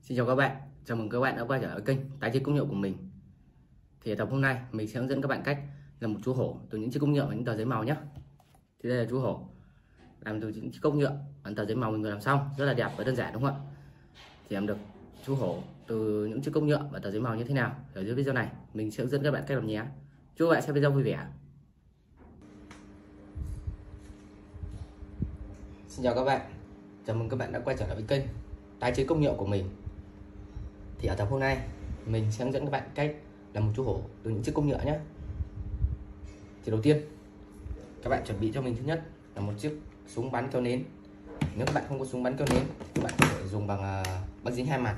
Xin chào các bạn, chào mừng các bạn đã quay trở lại kênh tái chế công nhựa của mình. Thì ở tập hôm nay mình sẽ hướng dẫn các bạn cách làm một chú hổ từ những chiếc cốc nhựa và những tờ giấy màu nhé. Thì đây là chú hổ làm từ những chiếc cốc nhựa và tờ giấy màu mình vừa làm xong, rất là đẹp và đơn giản đúng không ạ? Thì làm được chú hổ từ những chiếc cốc nhựa và tờ giấy màu như thế nào? Ở dưới video này mình sẽ hướng dẫn các bạn cách làm nhé. Chúc các bạn xem video vui vẻ. Xin chào các bạn, chào mừng các bạn đã quay trở lại với kênh tái chế công nhựa của mình. Thì ở tập hôm nay mình sẽ hướng dẫn các bạn cách làm một chú hổ từ những chiếc cốc nhựa nhé. Thì đầu tiên các bạn chuẩn bị cho mình thứ nhất là một chiếc súng bắn keo nến. Nếu các bạn không có súng bắn keo nến các bạn có thể dùng bằng băng dính hai mặt,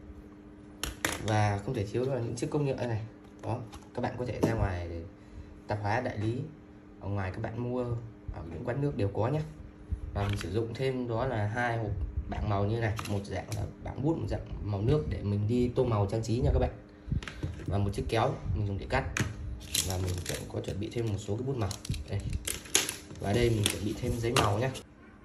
và không thể thiếu là những chiếc cốc nhựa này. Đó, các bạn có thể ra ngoài để tạp hóa đại lý ở ngoài các bạn mua ở những quán nước đều có nhé. Và mình sử dụng thêm đó là hai hộp bảng màu như này, một dạng là bảng bút, một dạng màu nước để mình đi tô màu trang trí nha các bạn, và một chiếc kéo mình dùng để cắt, và mình có chuẩn bị thêm một số cái bút màu đây, và đây mình chuẩn bị thêm giấy màu nhé.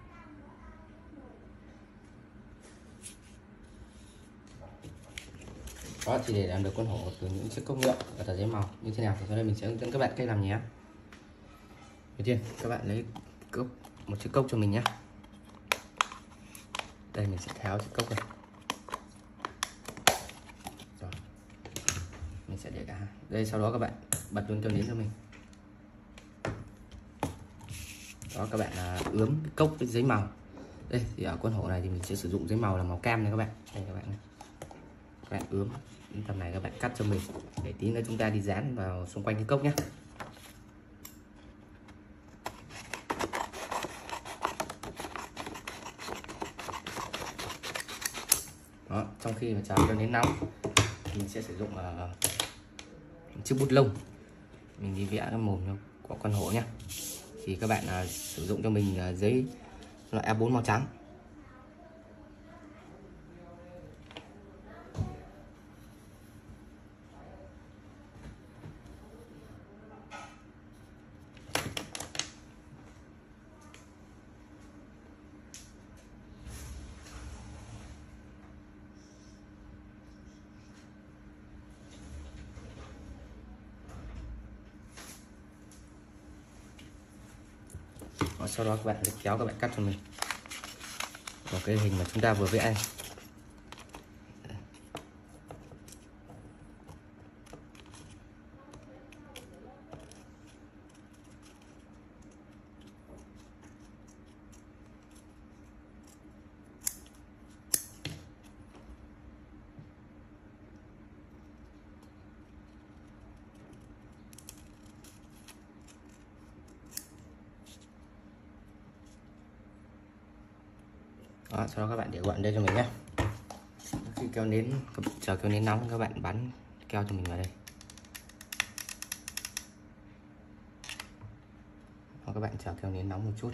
Đó, thì để làm được con hổ từ những chiếc cốc nhựa và tờ giấy màu như thế nào thì sau đây mình sẽ hướng dẫn các bạn cách làm nhé. Đầu tiên các bạn lấy một chiếc cốc cho mình nhé. Đây mình sẽ tháo chiếc cốc này. Rồi, mình sẽ để cả đây, sau đó các bạn bật luôn keo nến cho mình. Đó, các bạn ướm cốc với giấy màu. Đây thì ở con hổ này thì mình sẽ sử dụng giấy màu là màu cam này các bạn. Đây các bạn ướm đến tầm này, các bạn cắt cho mình để tí nữa chúng ta đi dán vào xung quanh cái cốc nhé. Đó, trong khi mà chờ keo nến nóng mình sẽ sử dụng chiếc bút lông, mình đi vẽ cái mồm của con hổ nhé. Thì các bạn sử dụng cho mình giấy loại A4 màu trắng. Sau đó các bạn lấy kéo, các bạn cắt cho mình một cái hình mà chúng ta vừa vẽ. Đó, sau đó các bạn để gọn đây cho mình nhé. Khi keo nến, chờ keo nến nóng các bạn bắn keo cho mình vào đây. Đó, các bạn chờ keo nến nóng một chút.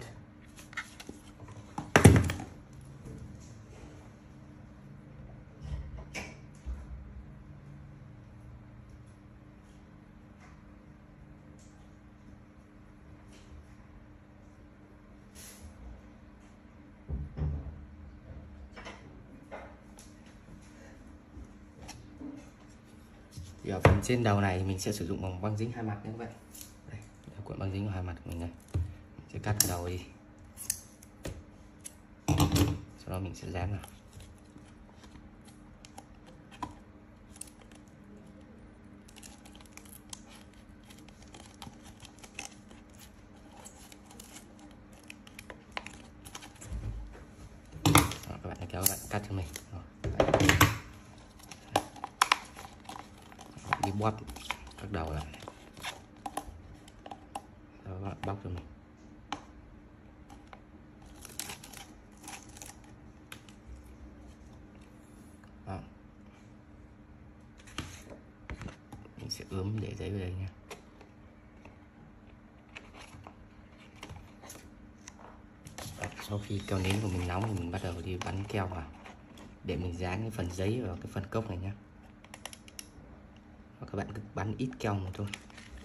Thì ở phần trên đầu này mình sẽ sử dụng bằng băng dính hai mặt nha các bạn. Đây, cuộn băng dính vào hai mặt của mình này. Mình sẽ cắt cái đầu đi. Sau đó mình sẽ dán vào. Đó, các bạn kéo, các bạn cắt cho mình. Đi bóp các đầu lại. Đó, các bạn bóc cho mình. Đó. Mình sẽ ướm để giấy vào đây nha. Đó, sau khi keo nến của mình nóng thì mình bắt đầu đi bắn keo vào để mình dán cái phần giấy vào cái phần cốc này nhé. Và các bạn cứ bắn ít keo một thôi,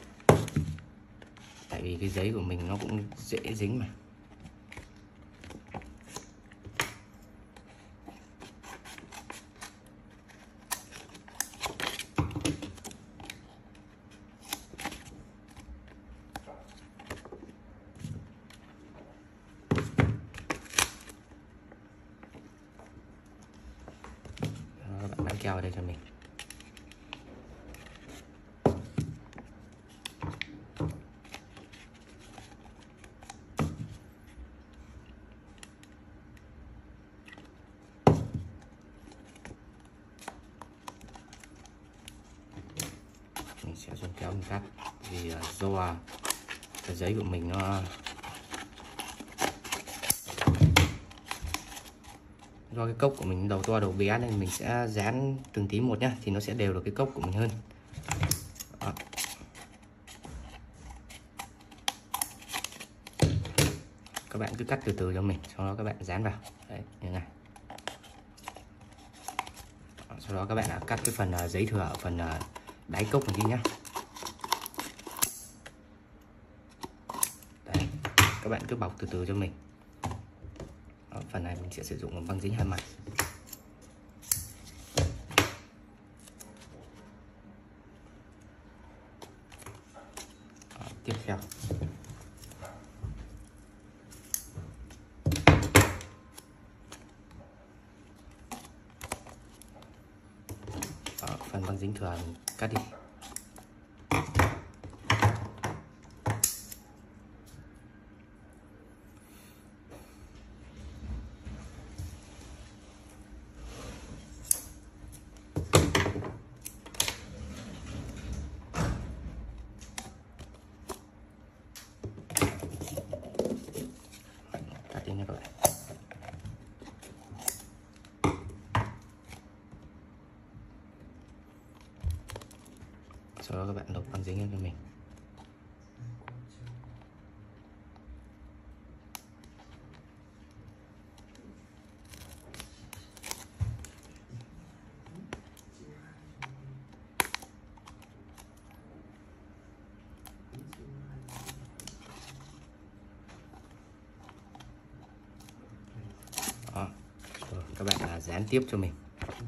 tại vì cái giấy của mình nó cũng dễ dính mà. keo ở đây cho mình. Mình sẽ dùng kéo mình cắt vì do cái giấy của mình nó do cái cốc của mình đầu to đầu bé nên mình sẽ dán từng tí một nhá, thì nó sẽ đều được cái cốc của mình hơn. Đó. Các bạn cứ cắt từ từ cho mình, sau đó các bạn dán vào. Đấy, như này. Đó, sau đó các bạn đã cắt cái phần giấy thừa ở phần đáy cốc này đi nhá. Đấy, các bạn cứ bọc từ từ cho mình. Đó, phần này mình sẽ sử dụng băng dính hai mặt. Đó, tiếp theo đó, phần băng dính thừa mình cắt đi. Cắt đi nha các bạn. Sau đó các bạn lột băng dính lên cho mình. Đó. Rồi, các bạn dán tiếp cho mình.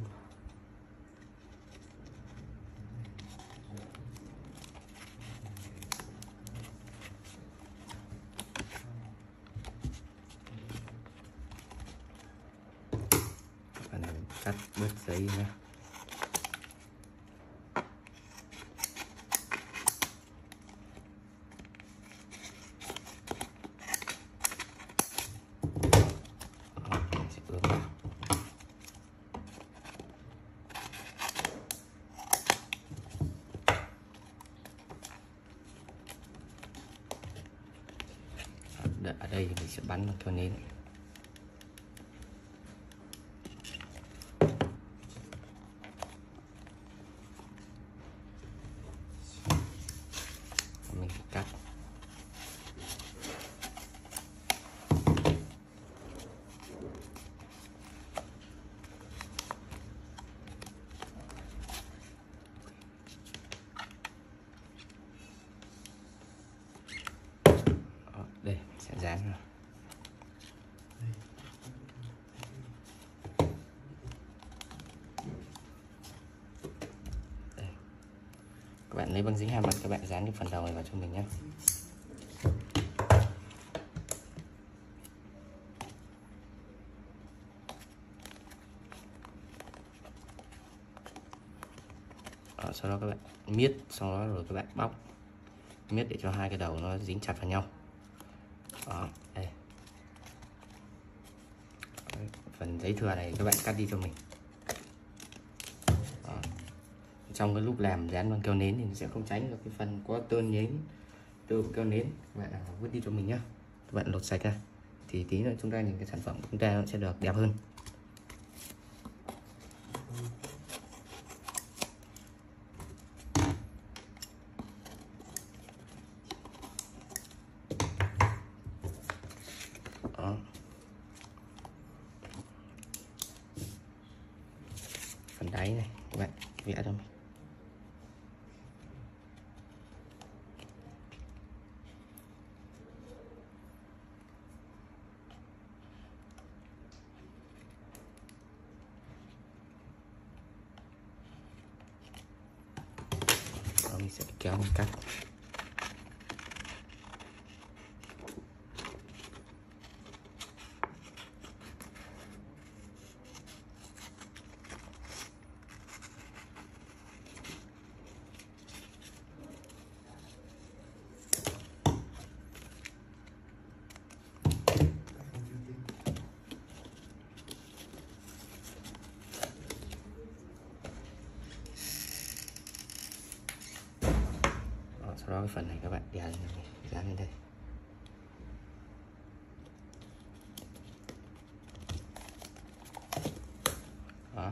Phần này mình cắt bớt giấy nha. Đó, mình sẽ ướm vào. Ở đây thì mình sẽ bắn bằng keo nến. Mình cắt. Đó, đây mình sẽ dán vào. Đây. Các bạn lấy băng dính hai mặt, các bạn dán cái phần đầu này vào cho mình nhé. Đó, sau đó các bạn miết, sau đó rồi các bạn bóc miết để cho hai cái đầu nó dính chặt vào nhau. Đó, đây. Đấy, phần giấy thừa này các bạn cắt đi cho mình. Đó. Trong cái lúc làm dán bằng keo nến thì nó sẽ không tránh được cái phần có tơn nhến từ keo nến, các bạn vứt đi cho mình nhé. Các bạn lột sạch ra thì tí nữa chúng ta nhìn cái sản phẩm của chúng ta nó sẽ được đẹp hơn. Đó. Phần đáy này các bạn vẽ cho mình. Đó, mình sẽ kéo mình cắt. cái phần này các bạn dán lên đây. Đó.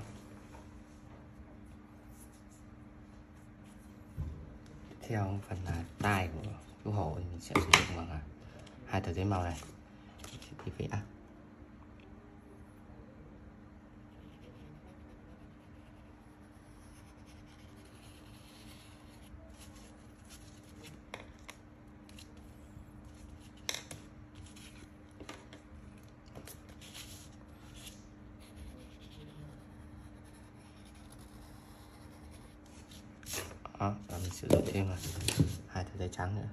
Theo phần là tai của chú hổ mình sẽ sử dụng bằng hai tờ giấy màu này để vẽ. Đó, và mình sử dụng thêm hai tờ giấy trắng nữa.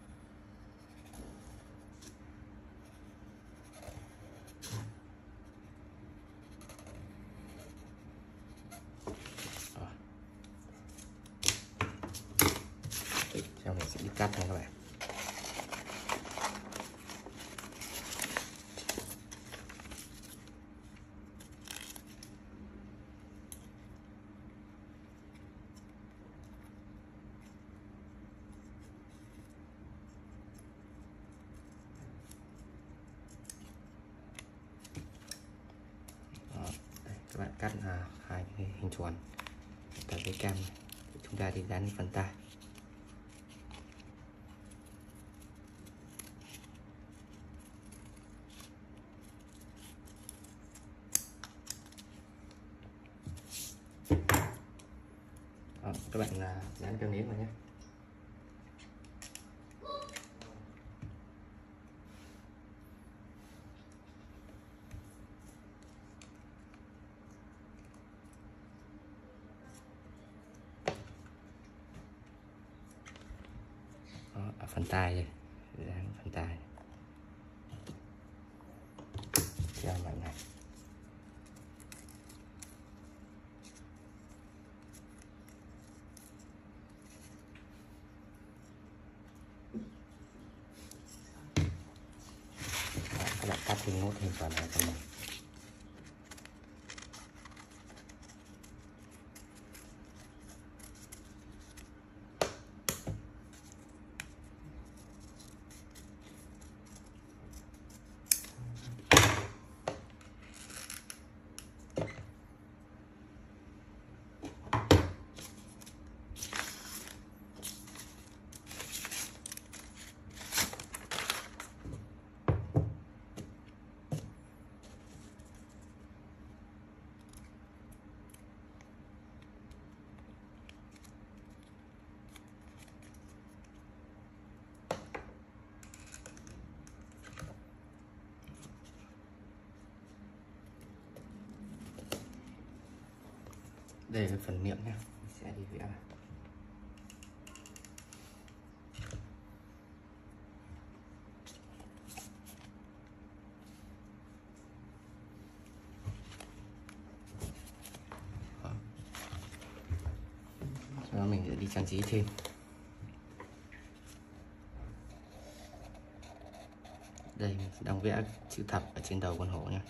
Đó. Sau mình sẽ đi cắt nha các bạn. Các bạn cắt hai cái hình tròn tờ giấy cam này. Chúng ta đi dán phần tai. Đó, các bạn dán keo nến vào nhé. Đó, ở phần tai đây, dán phần tai treo mạnh này. Đó, các bạn cắt thêm nốt thêm phần này cho mình. Đây là phần miệng nha, mình sẽ đi vẽ vào. Sau đó mình sẽ đi trang trí thêm. Đây mình đang vẽ chữ thập ở trên đầu con hổ nha.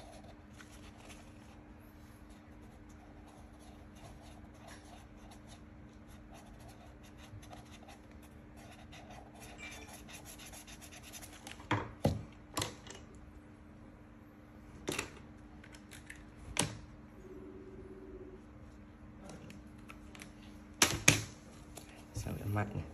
Sau vẽ mắt này.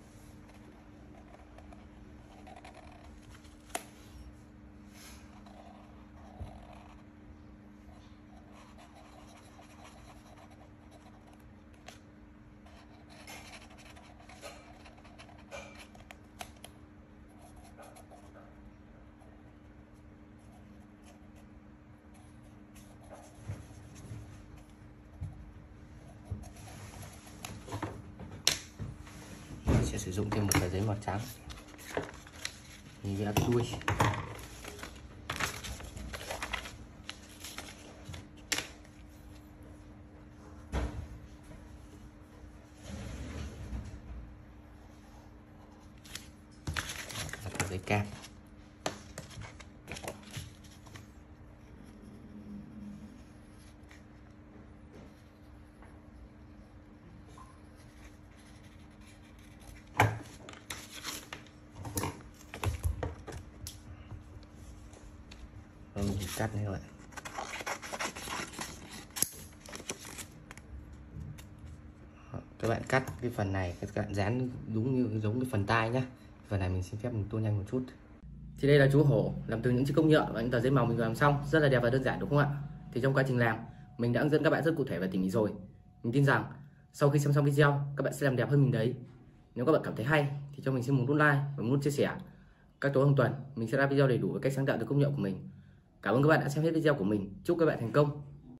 Sẽ sử dụng thêm một tờ giấy màu trắng mình vẽ cái đuôi. Tờ giấy cam. Đây mình cắt như vậy. Các bạn cắt cái phần này, các bạn dán giống cái phần tai nhá. Phần này mình xin phép mình tua nhanh một chút. Thì đây là chú hổ làm từ những chiếc cốc nhựa và những tờ giấy màu mình vừa làm xong, rất là đẹp và đơn giản đúng không ạ? Thì trong quá trình làm mình đã hướng dẫn các bạn rất cụ thể và tỉ mỉ rồi. Mình tin rằng sau khi xem xong video các bạn sẽ làm đẹp hơn mình đấy. Nếu các bạn cảm thấy hay thì cho mình xin một nút like và một nút chia sẻ. Các tối hàng tuần mình sẽ ra video đầy đủ về cách sáng tạo từ công nghệ của mình. Cảm ơn các bạn đã xem hết video của mình. Chúc các bạn thành công.